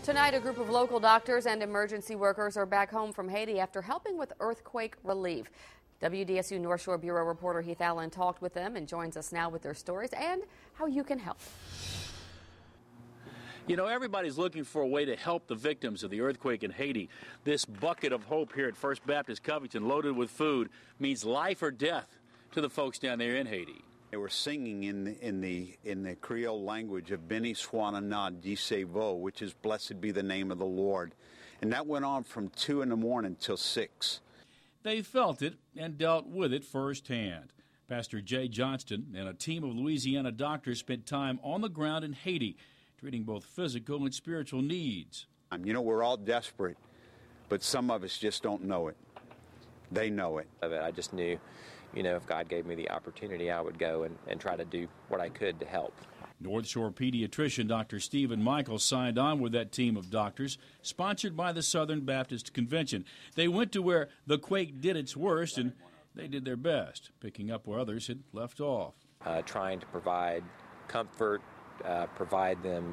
Tonight, a group of local doctors and emergency workers are back home from Haiti after helping with earthquake relief. WDSU North Shore Bureau reporter Heath Allen talked with them and joins us now with their stories and how you can help. You know, everybody's looking for a way to help the victims of the earthquake in Haiti. This bucket of hope here at First Baptist Covington, loaded with food, means life or death to the folks down there in Haiti. They were singing in the Creole language of Béni soit le nom du Seigneur, which is blessed be the name of the Lord. And that went on from 2 in the morning till 6. They felt it and dealt with it firsthand. Pastor Jay Johnston and a team of Louisiana doctors spent time on the ground in Haiti, treating both physical and spiritual needs. You know, we're all desperate, but some of us just don't know it. They know it. I just knew, you know, if God gave me the opportunity, I would go and try to do what I could to help. North Shore pediatrician Dr. Stephen Michael signed on with that team of doctors, sponsored by the Southern Baptist Convention. They went to where the quake did its worst, and they did their best, picking up where others had left off. Trying to provide comfort, provide them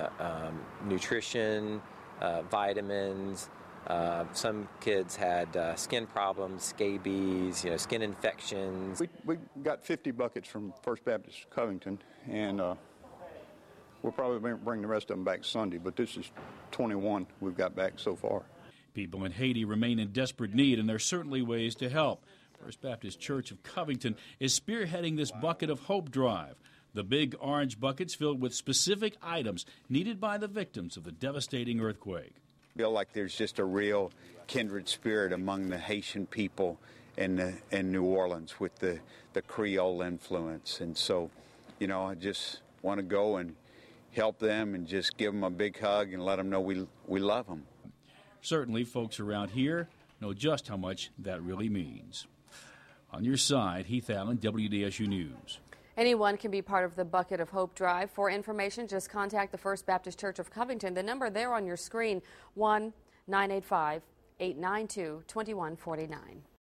nutrition, vitamins. Some kids had skin problems, scabies, skin infections. We got 50 buckets from First Baptist Covington, and we'll probably bring the rest of them back Sunday, but this is 21 we've got back so far. People in Haiti remain in desperate need, and there are certainly ways to help. First Baptist Church of Covington is spearheading this Bucket of Hope drive. The big orange buckets filled with specific items needed by the victims of the devastating earthquake. I feel like there's just a real kindred spirit among the Haitian people in New Orleans with the Creole influence. And so, you know, I just want to go and help them and just give them a big hug and let them know we love them. Certainly, folks around here know just how much that really means. On your side, Heath Allen, WDSU News. Anyone can be part of the Bucket of Hope drive. For information, just contact the First Baptist Church of Covington. The number there on your screen, 1-985-892-2149.